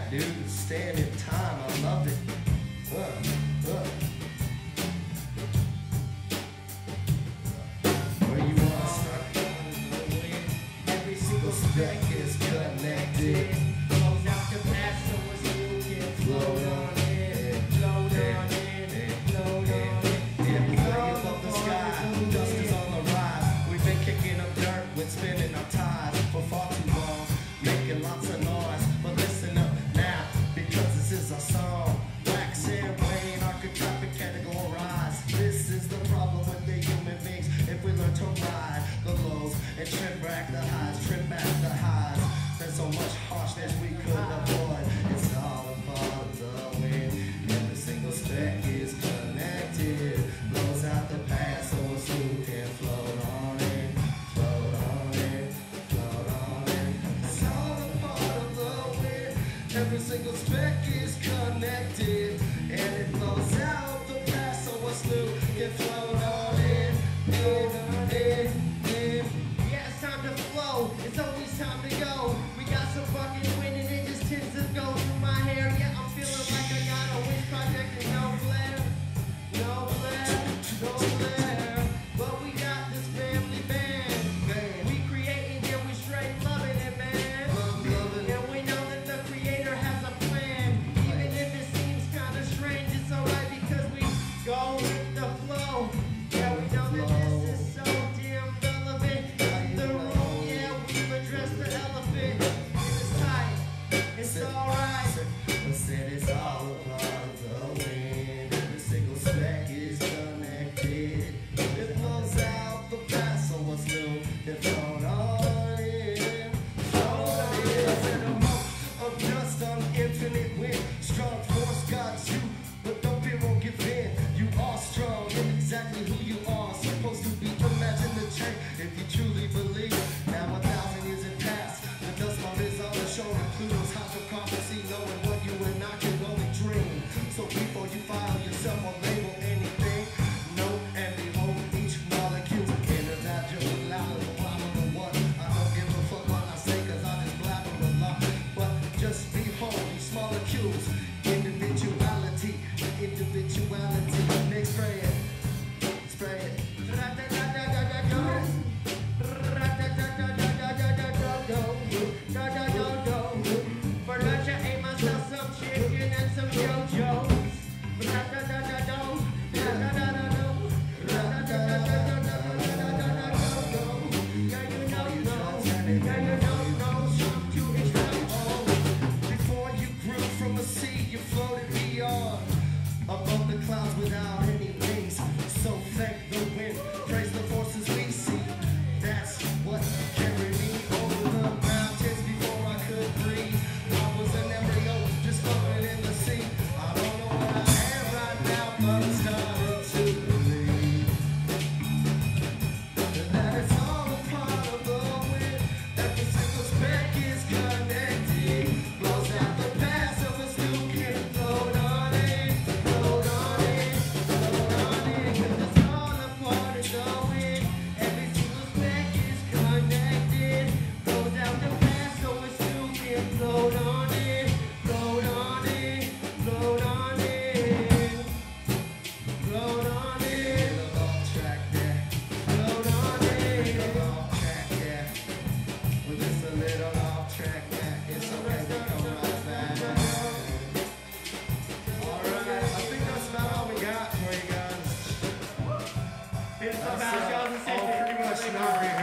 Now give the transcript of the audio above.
dude, staying in time, I loved it. Where you wanna start? Every single spec is connected. Flows out the past, so it's new, can float on it, float on it, float on it. Yeah, flying above the sky, dust is on the rise. We've been kicking up dirt with spinning our tires for far too long, making lots of noise. But listen up now, because this is our song. Wax and rain, archetypic categorize. This is the problem with the human beings. If we learn to ride the lows and trim back the highs, trim back the highs. There's so much harshness we could avoid. It's all a part of the wind. Every single spec is connected. Blows out the past so a smooth can float on it, float on it, float on it. It's all a part of the wind. Every single spec is connected, and it blows out the past so a smooth can float on it, Yeah, it's time to flow. It's always time to go. We got some fucking wind and it just tends to go through my hair. Yeah, I'm feeling like I got a wish project and no flare, no flare, no flare. But we got this family band. We creating and we straight loving it, man. And we know that the creator has a plan. Even if it seems kind of strange, it's alright because we go with the flow. Yeah, we know that this is so damn relevant. The room, yeah, we've addressed the elephant. It's tight, it's alright. I said it's all a part of the wind. Every single spec is connected. It blows out the past, so what's new? It float on in, float on in. I said a month of dust on infinite wind. Strong force got you, but don't fear, won't give in. You are strong in exactly who you are. Supposed to be, imagine the change if you truly believe. Now 1,000 years have passed. The dust mote is on the shoulder. Pluto's hot for prophecy, knowing what you and I can only dream. So before you file yourself or label anything, know and behold each molecule. Inner that just louder than louder than what. I don't give a fuck what I say, cause I just blabber a lot. But just behold these molecules. Individuality, individuality. Next, spray it, spray it. For lunch I ate myself some chicken and some JoJo's. Before you grew from a sea, you floated beyond, above the clouds without any wings. So thank the wind, praise the forces we see. That's what carried me over the mountains before I could breathe. I was an embryo, just floating in the sea. I don't know what I am right now, but I'm starting to believe that it's all a part of the wind. Every single spec is connected. Blows out the past so a still can float on it, float on it, float on it. 'Cause it's all a part of the wind. Every single spec is connected. Blows out the past so it still can float on it, float on it, float on it, float on it. A long track there, float on it. A long track there. Well, just a little off track there. It's okay, we come right back. Alright, I think that's about all we got for you guys. It's about That's all pretty much not real.